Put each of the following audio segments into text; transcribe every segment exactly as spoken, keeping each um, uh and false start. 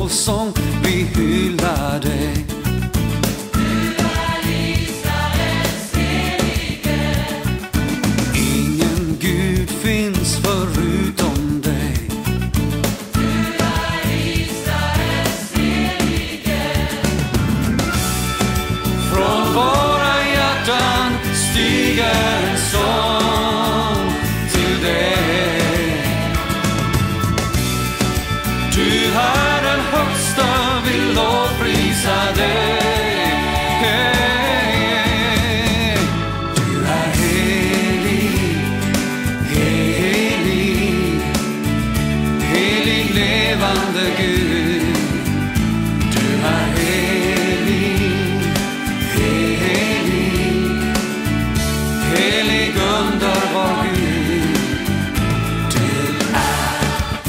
lovsång vi hyllar dig. Du är Israels helige. Ingen Gud finns förutom dig. Du är Israels helige. Från våra hjärtan stiger en sång till dig. Du är den högsta, vill lovprisa dig. Du är helig, helig, helig levande Gud. Du är helig, helig, helig underbar Gud. Du är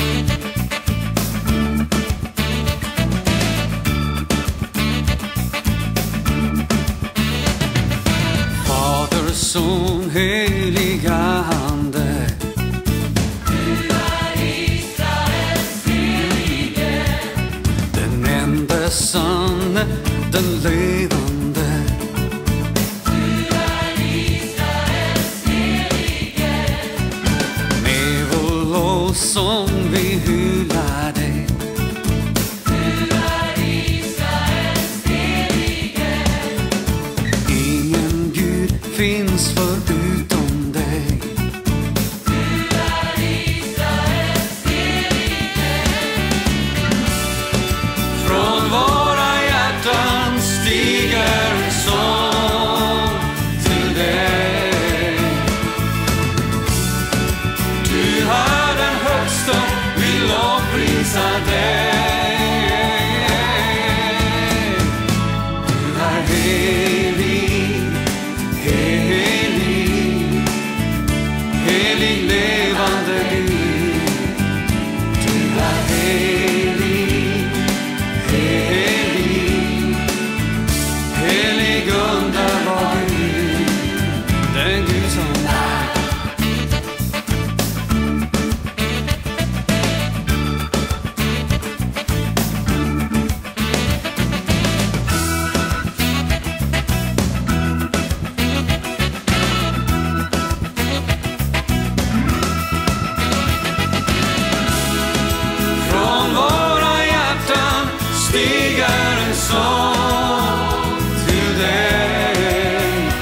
Fader, Son, heliga Ande. Du är Israels helige. Den enda sanne, den levande. Du är Israels helige. Med vår lovsång vi hyllar dig. Du är Israels helige. Ingen Gud finns förutom dig. Du är Israels helige. Från våra hjärtan stiger en sång till dig. Du är den högsta, vi lovprisa dig. Du är helig, helig, helig levande Gud. Du är helig, helig, helig underbar Gud. Den Gud som är. Från våra hjärtan stiger en sång till dig.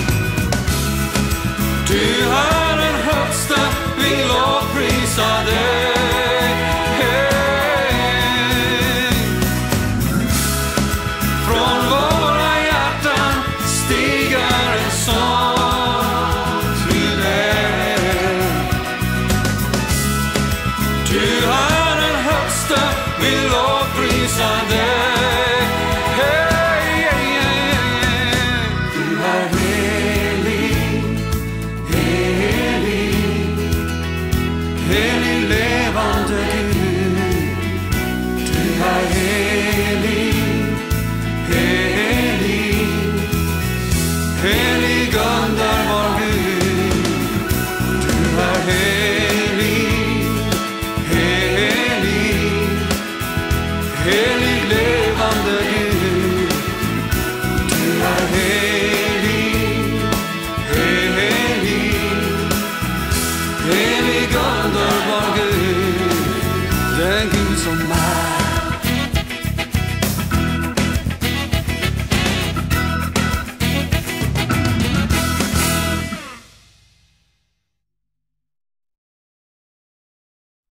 Du är den högsta, vi lovprisa dig. Från våra hjärtan stiger en sång till dig. Du är den högsta, vi lovprisa dig.